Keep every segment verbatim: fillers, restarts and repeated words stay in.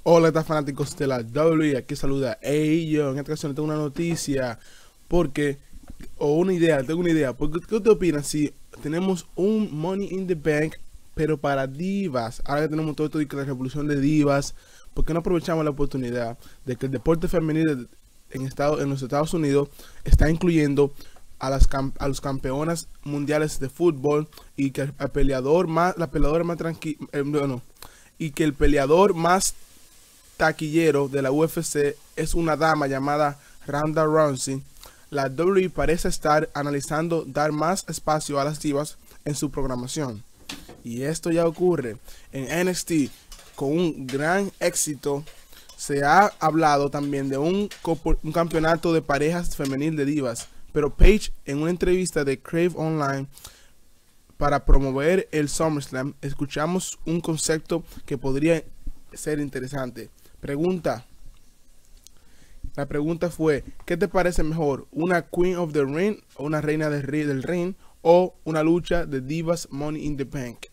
Hola, ¿qué tal, fanáticos de la W? I? Aquí saluda Hey yo. En esta ocasión tengo una noticia porque, o una idea, tengo una idea. Porque, ¿qué te opinas si tenemos un Money in the Bank, pero para divas? Ahora que tenemos todo esto de la revolución de divas, ¿por qué no aprovechamos la oportunidad de que el deporte femenino en, Estado, en los Estados Unidos está incluyendo a las a los campeonas mundiales de fútbol y que el peleador más, la peleadora más tranquila, eh, bueno, y que el peleador más taquillero de la U F C es una dama llamada Ronda Rousey? La W parece estar analizando dar más espacio a las divas en su programación. Y esto ya ocurre en N X T con un gran éxito. Se ha hablado también de un, un campeonato de parejas femenil de divas, pero Paige, en una entrevista de Crave Online para promover el SummerSlam, escuchamos un concepto que podría ser interesante. Pregunta. La pregunta fue, ¿qué te parece mejor? ¿Una Queen of the Ring o una reina del ring o una lucha de divas Money in the Bank?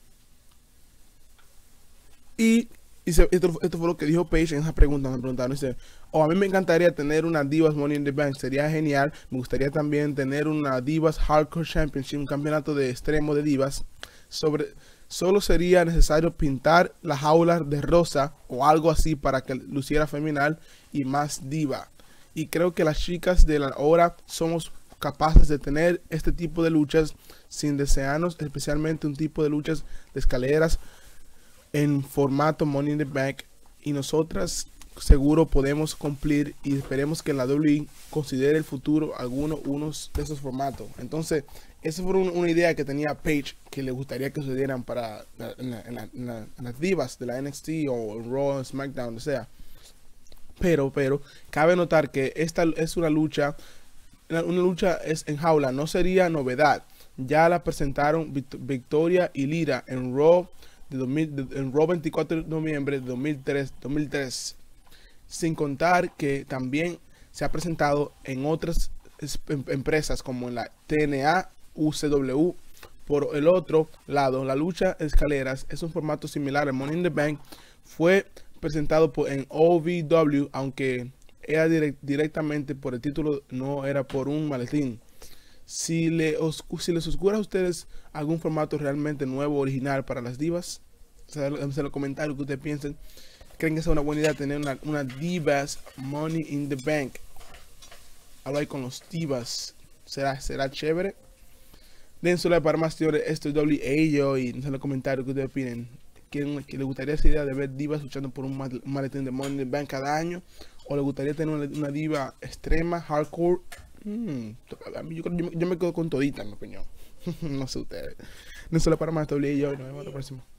Y, y se, esto, esto fue lo que dijo Paige en esa pregunta. Me preguntaron, dice, oh, a mí me encantaría tener una divas Money in the Bank, sería genial. Me gustaría también tener una divas Hardcore Championship, un campeonato de extremo de divas. Sobre, solo sería necesario pintar la jaula de rosa o algo así para que luciera femenal y más diva. Y creo que las chicas de la hora somos capaces de tener este tipo de luchas sin desearnos, especialmente un tipo de luchas de escaleras en formato Money in the Bank, y nosotras seguro podemos cumplir, y esperemos que la W W E considere el futuro algunos unos de esos formatos. Entonces, esa fue un, una idea que tenía Paige, que le gustaría que sucedieran para la, en la, en la, en la, en las divas de la N X T o Raw, SmackDown, o sea. Pero, pero, cabe notar que esta es una lucha, una lucha es en jaula, no sería novedad. Ya la presentaron Victoria y Lira en Raw de dos mil, de, en Raw veinticuatro de noviembre de dos mil tres, sin contar que también se ha presentado en otras em, empresas como en la T N A, U C W. Por el otro lado, la lucha de escaleras es un formato similar al Money in the Bank. Fue presentado por, en O V W, aunque era direct, directamente por el título, no era por un maletín. Si, le os, si les oscura a ustedes algún formato realmente nuevo, original para las divas, en los comentarios que ustedes piensen. ¿Creen que es una buena idea tener una, una divas Money in the Bank? Hablar con los divas, ¿será, será chévere? Den su like para más teorías. Esto es W A yo, y en los comentarios que ustedes opinen. ¿Quién que les gustaría esa idea de ver divas luchando por un maletín de Money in the Bank cada año? ¿O les gustaría tener una, una diva extrema, hardcore? Hmm, a mí, yo, yo, yo me quedo con todita, en mi opinión. No sé ustedes. Den su like para más W A yo, y nos vemos la próxima.